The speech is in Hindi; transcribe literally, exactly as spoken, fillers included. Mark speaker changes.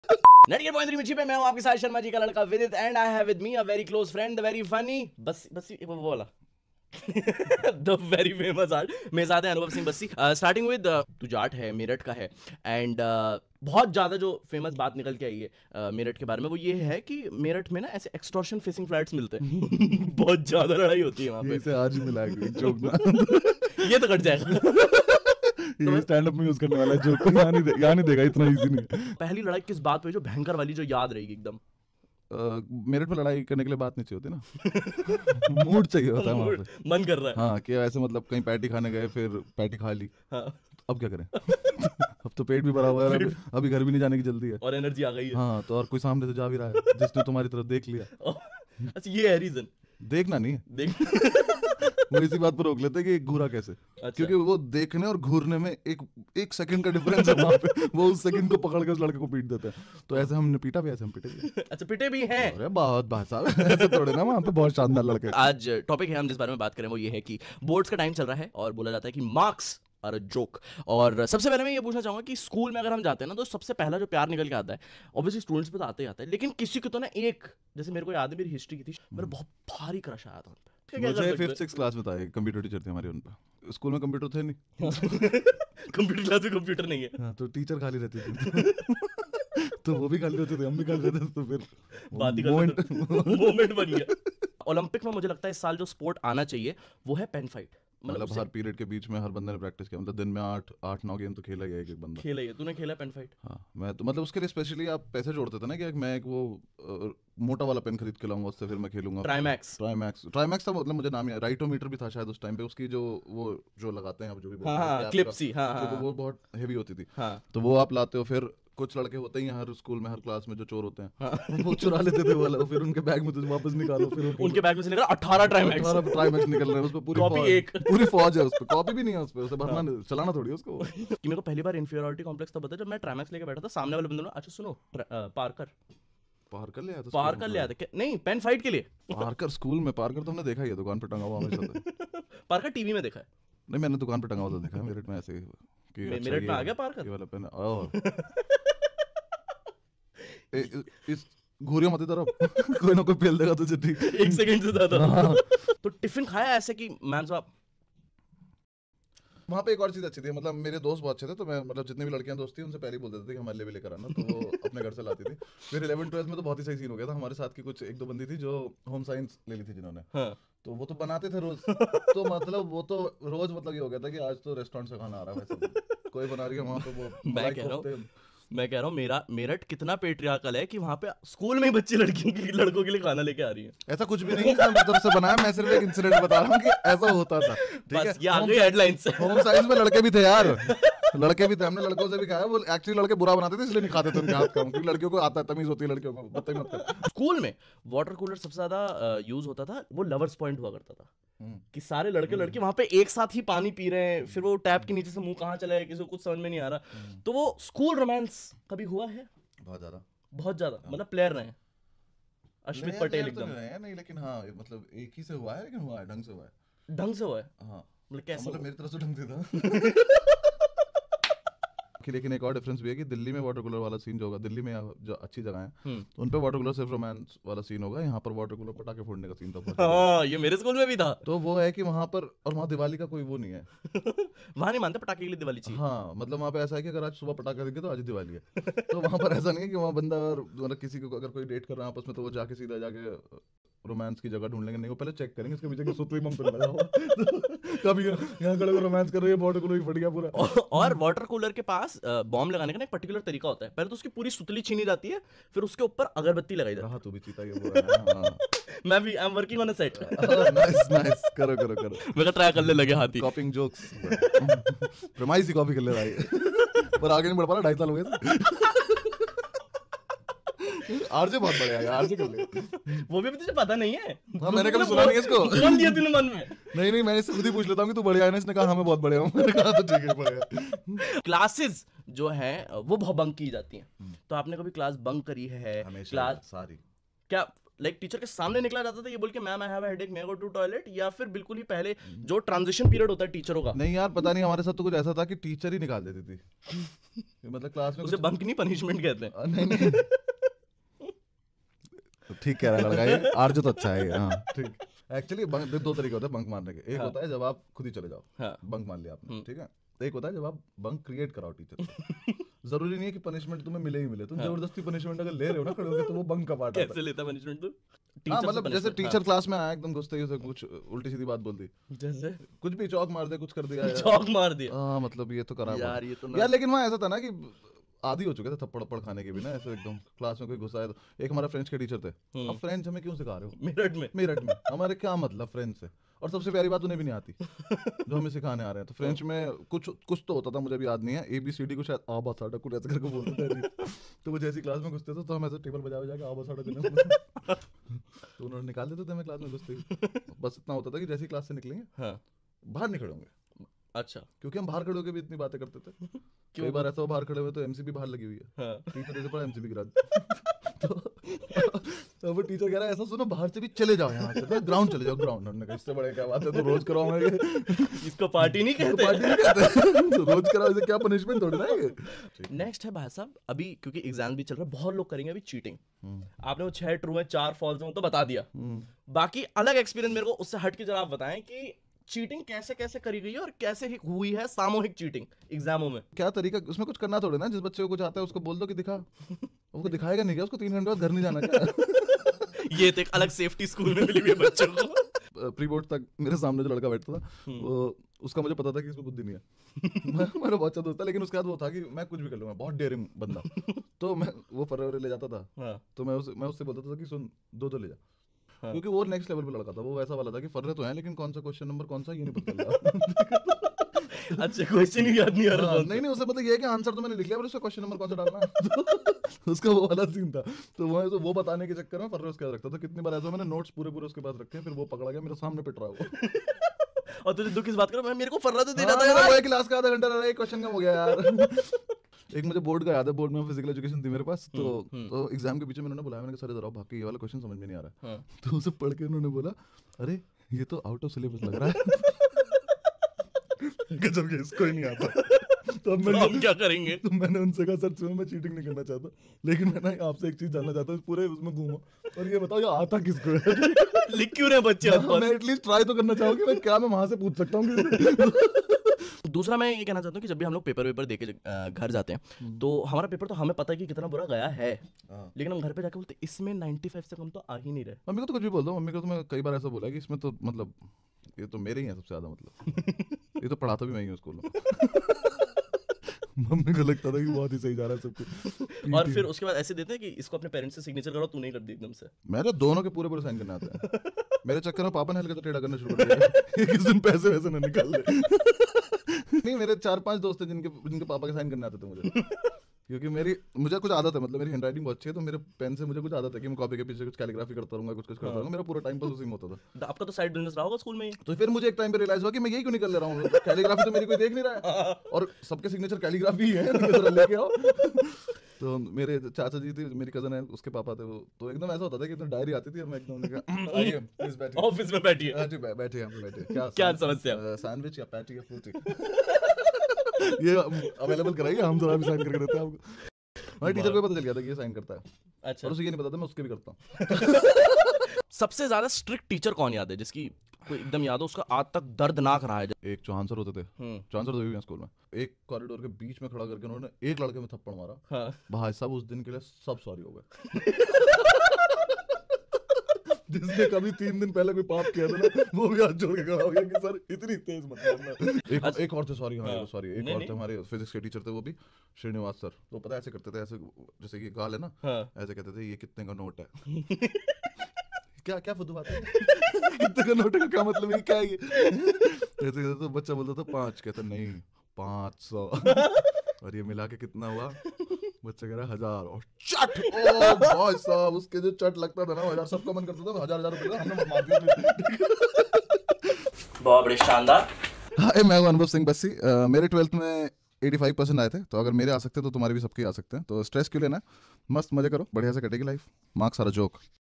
Speaker 1: नटकेट पॉइंट थ्री मिर्ची पे मैं हूं आपके साथ शर्मा जी का लड़का Vidit and I have with me a very close friend the very funny बस बस वो वाला द वेरी फेमस आर्ट मेरे साथ है अनुभव सिंह बस्सी। स्टार्टिंग विद तू जाट है, मेरठ का है एंड uh, बहुत ज्यादा जो फेमस बात निकल के आई है uh, मेरठ के बारे में वो ये है कि मेरठ में ना ऐसे एक्सटॉर्शन फेसिंग फ्लैट्स मिलते हैं। बहुत ज्यादा लड़ाई होती है वहां पे।
Speaker 2: इसे आज ही मिला है एक जोक ना।
Speaker 1: ये तो कट जाएगा।
Speaker 2: ये स्टैंड अप में यूज करने वाला जोक को यहाँ नहीं दे, यहाँ नहीं देगा, इतना इजी नहीं है।
Speaker 1: पहली लड़ाई किस बात पे जो भयंकर वाली जो याद रहेगी एकदम?
Speaker 2: Uh, मेरठ में लड़ाई करने के लिए बात नहीं चाहिए होती ना। मूड चाहिए होता है वहाँ पे।
Speaker 1: मन कर रहा है।
Speaker 2: हाँ कि ऐसे मतलब कहीं पैटी खाने गए फिर पैटी खा ली।
Speaker 1: हाँ।
Speaker 2: अब क्या करें? अब तो पेट भी भरा हुआ है, अभी, अभी घर भी नहीं जाने की जल्दी है
Speaker 1: और एनर्जी आ गई है।
Speaker 2: हाँ तो और कोई सामने से जा भी रहा है जिसने तुम्हारी तरफ देख लिया।
Speaker 1: अच्छा ये है रीजन?
Speaker 2: देखना नहीं
Speaker 1: देख
Speaker 2: वो इसी बात पर रोक लेते हैं कि घूरा कैसे।
Speaker 1: अच्छा।
Speaker 2: क्योंकि वो देखने और घूरने में एक एक सेकंड का डिफरेंस है वहाँ पे। वो उस सेकंड को पकड़ के उस लड़के को पीट देते हैं। तो ऐसे हमने पीटा भी, ऐसे हम पीटे भी।
Speaker 1: अच्छा पिटे भी हैं।
Speaker 2: अरे बहुत भाई साहब ऐसे थोड़े ना, वहाँ पे बहुत शानदार लड़के।
Speaker 1: आज टॉपिक है हम जिस बारे में बात करें वो ये है कि बोर्ड्स का टाइम चल रहा है और बोला जाता है कि मार्क्स आर अ जोक। और सबसे पहले मैं ये पूछना चाहूंगा कि स्कूल में अगर हम जाते हैं ना तो सबसे पहला जो प्यार निकल के आता है ऑब्वियसली स्टूडेंट्स पे तो आते ही आता है, लेकिन किसी को तो ना एक, जैसे मेरे को याद है मेरी हिस्ट्री की थी, मेरा बहुत भारी क्रश आया था उन पे।
Speaker 2: मुझे फिफ्थ सिक्स क्लास में था, एक कंप्यूटर टीचर थे हमारे, उन पे स्कूल में कंप्यूटर थे नहीं।
Speaker 1: कंप्यूटर क्लास में कंप्यूटर नहीं है।
Speaker 2: हाँ, तो टीचर खाली रहती थी। तो वो भी खाली रहते थे, हम भी खाली रहते थे, तो फिर
Speaker 1: बात ही करते मोमेंट बन गया। ओलंपिक में मुझे लगता है इस साल जो स्पोर्ट आना चाहिए वो है पेन फाइट।
Speaker 2: मतलब हर पीरियड के बीच में हर बंदे ने प्रैक्टिस किया, मतलब दिन में आठ आठ नौ गेम तो खेला गया एक एक बंदा।
Speaker 1: खेला है तूने? खेला पेन फाइट?
Speaker 2: हाँ मैं तो मतलब उसके लिए स्पेशली आप पैसे जोड़ते थे ना कि मैं एक वो अ, मोटा वाला पेन खरीद के लाऊंगा, उससे फिर मैं खेलूंगा।
Speaker 1: ट्राइमैक्स
Speaker 2: ट्राइमैक्स ट्राइमैक्स था, मतलब मुझे नाम याद, राइटोमीटर भी था शायद उस टाइम पे। उसकी जो वो जो लगाते हैं आप, जो भी
Speaker 1: हाँ हाँ क्लिप्सी, हाँ हाँ
Speaker 2: वो बहुत हेवी होती थी।
Speaker 1: हाँ।
Speaker 2: तो वो आप लाते हो, फिर कुछ लड़के होते हैं हर स्कूल में हर क्लास में जो चोर होते हैं,
Speaker 1: हाँ।
Speaker 2: वो चुरा लेते थे वाला, फिर उनके बैग में तो वापस निकालो, फिर
Speaker 1: उनके बैग में से निकला अठारह ट्राइमैक्स।
Speaker 2: अठारह ट्राइमैक्स निकल रहे हैं, उस पे पूरी
Speaker 1: कॉपी
Speaker 2: फौज,
Speaker 1: एक।
Speaker 2: पूरी फौज है उस पे, कॉपी भी नहीं है उस पे, उसे भरना नहीं, चलाना थोड़ी है उसको।
Speaker 1: कि मेरे को पहली बार इंफीरियरिटी कॉम्प्लेक्स तब पता जब मैं ट्राइमैक्स लेके बैठा था, सामने वाले बंदे ने अच्छा सुनो पार्कर
Speaker 2: पार्कर ले आया था,
Speaker 1: पार्कर ले आया था नहीं पेन फाइट के लिए।
Speaker 2: पार्कर स्कूल में, पार्कर तो हमने देखा ही है, दुकान पे टंगा हुआ हमेशा था।
Speaker 1: पार्कर टीवी में देखा है।
Speaker 2: नहीं मैंने दुकान पे टंगा हुआ तो देखा है मेरठ में, ऐसे कि
Speaker 1: मे- मेरठ में आ गया पार्कर?
Speaker 2: ये वाला पेन। ओह ए, इस घूरिया मत इधर, अब कोई ना कोई पेल देगा तुझे, ठीक
Speaker 1: एक सेकंड से ज्यादा। तो टिफिन खाया ऐसे कि मैम साहब?
Speaker 2: वहाँ पे एक और चीज अच्छी थी, मतलब मेरे दोस्त बहुत अच्छे थे, तो मैं मतलब जितनी भी लड़कियां दोस्त थी उनसे पहले ही बोल देते थे कि हमारे लिए भी लेकर आना, तो वो अपने घर से लाती थी। फिर इलेवन ट्वेल्थ में तो बहुत ही सही सीन हो गया था, हमारे साथ की कुछ एक दो बंदी थी जो होम साइंस ले ली थी जिन्होंने।
Speaker 1: हाँ।
Speaker 2: तो वो तो बनाते थे रोज। तो मतलब वो तो रोज मतलब ये हो गया था कि आज तो रेस्टोरेंट से खाना आ रहा है, वैसे कोई बना रही है वहाँ पे वो
Speaker 1: मैं कह रहा हूँ मैं कह रहा हूँ मेरा मेरठ कितना पेट्रियार्कल है कि वहाँ पे स्कूल में ही बच्ची लड़कियों की लड़कों के लिए खाना लेके आ रही है।
Speaker 2: ऐसा कुछ भी नहीं है मैं तरफ से बनाया, मैं सिर्फ एक इंसिडेंट बता रहा हूँ कि ऐसा होता था। ठीक है,
Speaker 1: बस ये आ गई हेडलाइंस।
Speaker 2: होम साइंस में लड़के भी थे यार, लड़के भी थे, हमने लड़कों से भी खाया। वो एक्चुअली लड़के बुरा बनाते थे इसलिए नहीं खाते थे उनके हाथ का, क्योंकि लड़कियों को आता है, तमीज होती है लड़कियों को, बता ही मत कर।
Speaker 1: स्कूल में वाटर कूलर सबसे ज्यादा यूज होता था, वो लवर्स पॉइंट हुआ करता था कि सारे लड़के लड़के वहां पे एक साथ ही पानी पी रहे हैं, फिर वो टैप के नीचे से मुंह कहाँ चला है किसी को कुछ समझ में नहीं आ रहा। तो वो स्कूल रोमांस कभी हुआ है?
Speaker 2: बहुत ज्यादा,
Speaker 1: बहुत ज्यादा, मतलब प्लेयर रहे अश्मित पटेल एकदम?
Speaker 2: नहीं लेकिन हाँ मतलब एक ही से हुआ है, लेकिन हुआ है, ढंग से हुआ है।
Speaker 1: ढंग से हुआ है?
Speaker 2: हाँ
Speaker 1: मतलब कैसे?
Speaker 2: मतलब मेरी तरफ से ढंग से था। लेकिन एक और डिफरेंस भी है कि दिल्ली में वाटर कूलर वाला सीन जो होगा, दिल्ली में जो अच्छी जगह है तो उन पे वाटर कूलर सिर्फ रोमांस वाला सीन होगा, यहाँ पर वाटर कूलर पटाखे फोड़ने का सीन था।
Speaker 1: हाँ ये मेरे स्कूल में भी था।
Speaker 2: तो वो है कि वहाँ पर, और वहाँ दिवाली का कोई वो नहीं है।
Speaker 1: वहाँ नहीं मानते पटाखे के लिए दिवाली चाहिए।
Speaker 2: हाँ मतलब वहाँ पे ऐसा है कि अगर आज सुबह पटाखा दिखे तो आज दिवाली है। तो वहाँ पर ऐसा नहीं है कि वहाँ बंदा मतलब किसी को अगर कोई डेट कर रहा है आपस में तो वो जाके सीधा जाके रोमांस की जगह ढूंढ लेंगे, नहीं वो पहले चेक करेंगे इसके पीछे की सुतली मम तो लगा हो। कभी यहाँ खड़े रोमांस कर रही है, वाटर कूलर ही फट गया पूरा।
Speaker 1: और वाटर कूलर के पास बॉम्ब लगाने का ना एक पर्टिकुलर तरीका होता है, पहले तो उसकी पूरी सुतली छीनी जाती है, फिर उसके ऊपर अगरबत्ती लगाई जाती है।
Speaker 2: हाँ तू भी चीता ये बोल
Speaker 1: मैं भी I am working on a set.
Speaker 2: Nice nice, करो करो करो,
Speaker 1: मैं ट्राई करने लगे हाथी
Speaker 2: कॉपिंग जोक्स। प्रेमाइस ही कॉपी कर ले भाई, पर आगे नहीं बढ़ पा रहा, ढाई साल हो गए। आरजे बहुत बढ़िया है, आरजे कर ले।
Speaker 1: वो भी अभी तुझे पता नहीं है।
Speaker 2: हाँ मैंने कभी सुना नहीं है इसको।
Speaker 1: कौन दिया तूने मन में?
Speaker 2: नहीं नहीं मैंने इससे खुद ही पूछ लेता हूँ कि तू बढ़िया है ना, इसने कहा हाँ मैं बहुत बढ़िया हूँ, मैंने कहा तो ठीक है बढ़िया।
Speaker 1: क्लासेस जो है वो बहुत बंक की जाती हैं, तो आपने कभी क्लास बंक करी है?
Speaker 2: हमेशा
Speaker 1: क्लास
Speaker 2: सारी
Speaker 1: क्या लाइक टीचर के सामने निकला जाता था ये बोल के ma'am I have a headache, may I go to toilet, या फिर बिल्कुल ही पहले जो ट्रांजिशन पीरियड होता है टीचरों का?
Speaker 2: नहीं यार पता नहीं, हमारे साथ तो कुछ ऐसा था कि टीचर ही निकाल देती थी मतलब क्लास में
Speaker 1: उसे
Speaker 2: कुछ-
Speaker 1: बंक नहीं पनिशमेंट कहते हैं।
Speaker 2: अ, नहीं नहीं ठीक कह रहा है लड़का, ये आर्जो तो अच्छा है ये, हाँ ठीक। एक्चुअली दो तरीके होते हैं बंक मारने के। एक
Speaker 1: हाँ।
Speaker 2: होता है जब आप खुद ही चले जाओ,
Speaker 1: हाँ।
Speaker 2: बंक मार लिया आपने,
Speaker 1: हम्म।
Speaker 2: ठीक है। एक होता है जब आप बंक क्रिएट कराओ टीचर से। जरूरी नहीं है कि पनिशमेंट तुम्हें मिले ही मिले, तुम
Speaker 1: हाँ।
Speaker 2: जबरदस्ती पनिशमेंट अगर ले रहे हो ना खड़े होकर, तो वो बंक का पार्ट आता
Speaker 1: कैसे
Speaker 2: है।
Speaker 1: लेता पनिशमेंट तू?
Speaker 2: हाँ
Speaker 1: टीचर से
Speaker 2: मतलब जैसे
Speaker 1: punishment,
Speaker 2: टीचर क्लास में आया एकदम घुसते ही उसे कुछ उल्टी सीधी बात बोल दी,
Speaker 1: हाँ। जैसे
Speaker 2: कुछ भी चौक मार दे, कुछ कर दिया यार।
Speaker 1: चौक मार दिया
Speaker 2: हाँ मतलब ये तो करा हुआ
Speaker 1: यार,
Speaker 2: है।
Speaker 1: ये तो ना
Speaker 2: यार लेकिन वहाँ ऐसा था ना कि आदि हो चुके थे थप्पड़ थप्पड़ खाने के भी ना, ऐसे एकदम क्लास में कोई घुसा है तो। एक हमारा फ्रेंच के टीचर थे,
Speaker 1: हम्म।
Speaker 2: अब फ्रेंच हमें क्यों सिखा रहे हो
Speaker 1: मेरठ में।
Speaker 2: मेरठ में, हमारे क्या मतलब फ्रेंच से, और सबसे प्यारी बात उन्हें भी नहीं आती जो हमें सिखाने आ रहे हैं। तो फ्रेंच में कुछ कुछ तो होता था, मुझे भी याद नहीं है, ए बी सी डी को शायद आबा साडा कुछ ऐसे करके बोलते थे। तो वो जैसी क्लास में घुसते थे तो हम ऐसे टेबल बजा बजा के आबा साडा करने तो उन्होंने निकाल देते थे हमें क्लास में घुसते ही। बस इतना होता था कि जैसी क्लास से निकलेंगे
Speaker 1: हाँ।
Speaker 2: बाहर नहीं खड़े होंगे,
Speaker 1: अच्छा।
Speaker 2: क्योंकि हम बाहर खड़े होकर भी इतनी बातें करते थे।
Speaker 1: क्यों?
Speaker 2: कई बार ऐसा हो बाहर खड़े हुए तो एमसीबी बाहर लगी हुई है,
Speaker 1: हाँ।
Speaker 2: टीचर ऐसे पड़ा एमसीबी गिरा दी। तो तो वो टीचर कह रहा है ऐसा सुनो बाहर से भी चले जाओ यहाँ से, ग्राउंड चले जाओ ग्राउंड। हमने कहा इससे बड़े क्या बात है, तो रोज कराओगे,
Speaker 1: इसको पार्टी नहीं कहते।
Speaker 2: पार्टी नहीं कहते, तो रोज कराओ, इसे क्या पनिशमेंट थोड़ी ना है ये।
Speaker 1: नेक्स्ट है भाई साहब, अभी क्योंकि एग्जाम भी चल रहा है, बहुत लोग करेंगे अभी चीटिंग।
Speaker 2: हम्म,
Speaker 1: आपने वो छह ट्रू है चार फॉल्स है तो बता दिया,
Speaker 2: हम्म।
Speaker 1: बाकी अलग एक्सपीरियंस मेरे को उससे हट के जरा आप बताएं कि चीटिंग कैसे कैसे करी गई है और कैसे ही हुई है सामूहिक चीटिंग एग्जामों में।
Speaker 2: क्या तरीका, उसमें कुछ करना थोड़े ना, जिस बच्चे को कुछ आता है उसको बोल दो कि दिखा, उसको दिखाएगा नहीं क्या, उसको तीन घंटे बाद घर नहीं जाना क्या।
Speaker 1: ये तो एक अलग सेफ्टी स्कूल में मिली हुई है बच्चों को।
Speaker 2: प्री बोर्ड तक मेरे सामने जो लड़का बैठता था वो, उसका मुझे पता था कि इसमें बुद्धि नहीं है। मैं मेरा बहुत अच्छा दोस्त था, लेकिन उसके बाद वो था कि मैं कुछ भी कर लूंगा, बहुत डेयरिंग बंदा। तो मैं वो फर्रे ले जाता था,
Speaker 1: हाँ।
Speaker 2: तो मैं उसे मैं उससे बोलता था कि सुन दो दो ले जा।
Speaker 1: हाँ।
Speaker 2: क्योंकि वो नेक्स्ट लेवल पे लड़का था, वो वैसा वाला था कि फर्रे तो है लेकिन कौन सा क्वेश्चन नंबर कौन सा ये नहीं पता चल रहा।
Speaker 1: अच्छा, क्वेश्चन ही याद नहीं आ रहा।
Speaker 2: हाँ, नहीं नहीं, उससे मतलब ये है कि आंसर तो मैंने लिख लिया पर उसका क्वेश्चन नंबर कौन सा डालना है। तो उसका वो वाला सीन था। तो वो तो वो बताने के चक्कर में फर्रे उसके पास रखता था। कितनी बार ऐसा मैंने नोट्स पूरे पूरे उसके पास रखे हैं, फिर वो पकड़ा गया मेरे सामने पिट रहा वो।
Speaker 1: और तुझे दुख इस बात करो, मैं मेरे को फर्रा तो दे
Speaker 2: हाँ,
Speaker 1: रहा था
Speaker 2: वो एक क्लास का आधा घंटा रहा, एक क्वेश्चन कम हो गया यार। एक मुझे बोर्ड का याद है, बोर्ड में फिजिकल एजुकेशन थी मेरे पास, तो तो एग्जाम के पीछे मैंने बुलाया, मैंने कहा सर इधर आओ, भाग के ये वाला क्वेश्चन समझ में नहीं आ रहा है। तो उसे पढ़ के उन्होंने बोला अरे ये तो आउट ऑफ सिलेबस लग रहा है। गजब, ये इसको ही नहीं आता। तो अब
Speaker 1: तो
Speaker 2: मैंने
Speaker 1: हम क्या करेंगे?
Speaker 2: तो मैंने उनसे कहा सर सुनो मैं चीटिंग नहीं करना चाहता, लेकिन मैं ना आपसे एक चीज जानना चाहता हूँ, पूरे उसमें घूमो और ये बताओ ये आता किसको है।
Speaker 1: लिख क्यों रहे बच्चे आसपास?
Speaker 2: मैं एटलीस्ट ट्राई तो करना चाहूँ कि मैं क्या मैं वहां से पूछ सकता हूँ।
Speaker 1: दूसरा मैं ये कहना चाहता हूँ कि जब भी हम लोग पेपर वेपर देके अ, घर जाते हैं तो हमारा पेपर तो हमें पता है कि कितना बुरा गया है, लेकिन हम घर पे जाके बोलते हैं इसमें पचानवे से कम तो आ ही नहीं रहे।
Speaker 2: मम्मी को तो कुछ भी बोल दो, मम्मी को तो मैं कई बार ऐसा बोला कि इसमें तो मतलब ये तो मेरे ही है सबसे ज्यादा, मतलब ये तो पढ़ाता भी मैं ही हूँ स्कूल में। मम्मी को लगता था कि बहुत ही सही जा रहा है सब कुछ।
Speaker 1: और फिर उसके बाद ऐसे देते हैं कि इसको अपने पेरेंट्स से सिग्नेचर करो, तू नहीं कर दी एकदम से।
Speaker 2: मेरे दोनों के पूरे पूरे साइन करने आते हैं। मेरे चक्कर में पापा ने हल्का टेढ़ा करना शुरू कर दिया, किस दिन पैसे वैसे ना निकाल ले। नहीं मेरे चार पांच दोस्त हैं जिनके जिनके पापा के साइन करने आते थे मुझे, क्योंकि मेरी मुझे कुछ आदत है, मतलब मेरी हैंडराइटिंग बहुत अच्छी है, तो मेरे पेन से मुझे कुछ आदत है कि मैं कॉपी के पीछे कुछ कैलीग्राफी करता रहूंगा, कुछ कुछ करता रहूंगा, मेरा पूरा टाइम पास उसी में होता था।
Speaker 1: आपका तो साइड बिजनेस रहा होगा स्कूल में ही।
Speaker 2: तो फिर मुझे एक टाइम पे रियलाइज हुआ कि मैं यही क्यों नहीं कर ले रहा हूँ, कैलीग्राफी तो मेरी कोई देख नहीं रहा है और सबके सिग्नेचर कैलीग्राफी ही है, तो लेके आओ। तो मेरे चाचा जी थी, मेरी कजन है, उसके पापा थे वो, तो एकदम ऐसा होता था कि इतना डायरी आती थी और मैं एकदम आइए प्लीज बैठिए,
Speaker 1: ऑफिस में बैठिए,
Speaker 2: बैठिए बैठिए यहाँ पे बैठिए, क्या
Speaker 1: क्या समस्या?
Speaker 2: सैंडविच या पैटी या फ्रूटी ये अवेलेबल कराइए, हम थोड़ा भी साइन करके देते हैं आपको। हमारे टीचर को पता चल गया था कि ये साइन करता है,
Speaker 1: अच्छा,
Speaker 2: और उसे ये नहीं पता था मैं उसके भी करता हूँ।
Speaker 1: सबसे ज्यादा स्ट्रिक्ट टीचर कौन याद है जिसकी कोई एकदम याद हो, उसका आज तक दर्दनाक रहा है?
Speaker 2: एक चौहान सर होते थे, चौहान सर तो भी हैं स्कूल में, एक कॉरिडोर के बीच में खड़ा करके उन्होंने एक लड़के में थप्पड़ मारा। हाँ। भाई साहब उस दिन के लिए सब सॉरी हो गए। जिसने कभी तीन दिन पहले कोई पाप किया था ना, वो भी हाथ जोड़ के खड़ा हो गया कि सर इतनी तेज मत मारना। एक अच्छा, एक और थे, सॉरी हाँ सॉरी एक और थे हमारे फिजिक्स के टीचर थे, वो भी श्रीनिवास सर, तो पता है ऐसे करते थे, ऐसे जैसे कि गाल है ना, ऐसे कहते थे ये कितने का नोट है। क्या क्या फुद्दू बात है, कितने का नोट है क्या मतलब, ये क्या है ये, ऐसे कहते तो बच्चा बोलता था पाँच, कहता नहीं पाँच सौ, और ये मिला के कितना हुआ, बच्चा कह रहा हजार, और चट, ओ भाई साहब उसके जो चट लगता था ना, हजार सबका मन करता था हजार हजार रुपए हमने मत मार दिया।
Speaker 1: बहुत बड़े शानदार।
Speaker 2: हाय मैं हूं अनुभव सिंह बस्सी। uh, मेरे ट्वेल्थ में पचासी परसेंट आए थे, तो अगर मेरे आ सकते तो तुम्हारे भी सबके आ सकते हैं, तो स्ट्रेस क्यों लेना, मस्त मजे करो, बढ़िया से कटेगी लाइफ, मार्क्स सारा जोक।